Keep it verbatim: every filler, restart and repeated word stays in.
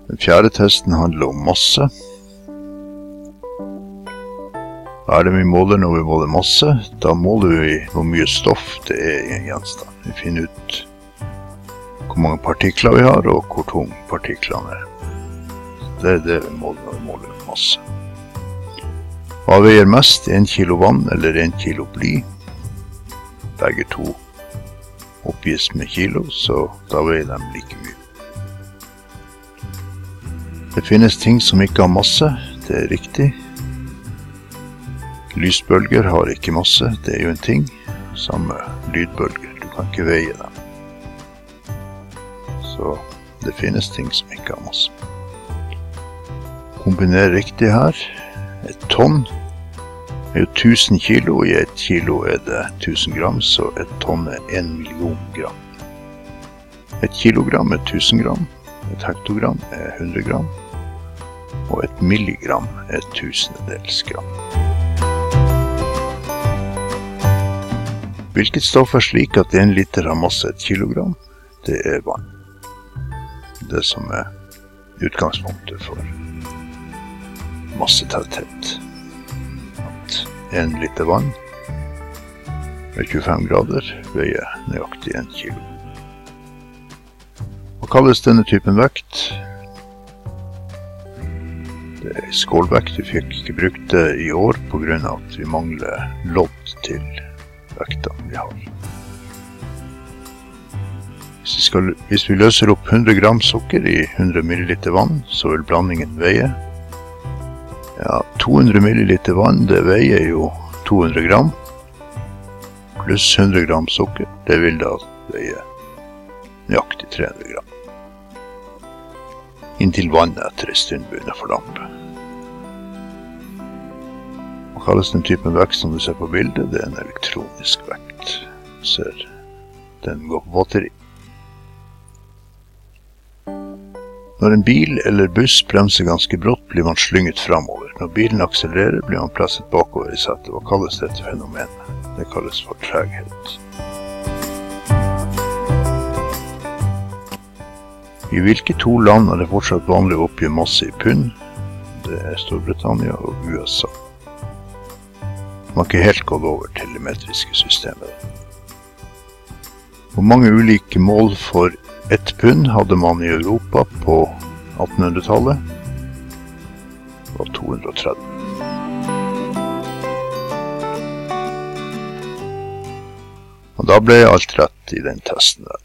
Den fjerde testen handler om masse. Hva er det vi måler når vi måler masse? Da måler vi hvor mye stoff det er i en gjenstand. Vi finner ut hvor mange partikler vi har og hvor tung partiklene er. Det er det vi måler når vi måler masse. Hva veier mest? En kilo vann eller en kilo bly? Begge to oppgis med kilo, så da veier de like mye. Det finnes ting som ikke har masse, det er riktig. Lysbølger har ikke masse, det er jo en ting. Samme lydbølger, du kan ikke veie dem. Så det finnes ting som ikke har masse. Kombiner riktig her. Et tonn er jo tusen kilo, og i et kilo er det tusen gram, så et tonn er en million gram. Et kilogram er tusen gram, et hektogram er hundre gram, og et milligram er tusendedels gram. Hvilket stoff er slik at en liter har masse et kilogram? Det er vann. Det som er utgangspunktet for massetetthet. At en liter vann med tjuefem grader veier nøyaktig en kilo. Hva kalles denne typen vekt? Det er skålvekt. Vi fikk ikke brukt det i år på grunn av at vi mangler lodd til vekta vi har. Hvis vi, skal, hvis vi løser opp hundre gram sukker i hundre milliliter vann, så vil blandingen veie. Ja, to hundre milliliter vann, det veier jo to hundre gram, pluss hundre gram sukker, det vil da veie nøyaktig tre hundre gram. Inntil vannet etter en stund begynner å fordampe. Hva kalles den typen vekt som du ser på bildet? Det er en elektronisk vekt. Du ser, den går på batteri. Når en bil eller buss bremser ganske brått, blir man slynget fremover. Når bilen akselererer, blir man presset bakover i setet. Hva kalles dette fenomenet? Det kalles for treghet. I hvilke to land er det fortsatt vanlig å oppgi masse i pund? Det er Storbritannia og U S A. Man har ikke helt gått over til det metriske systemet. Hvor mange ulike mål for ett pund hadde man i Europa på attenhundretallet? Det var to hundre og tretti. Og da ble alt rett i den testen der.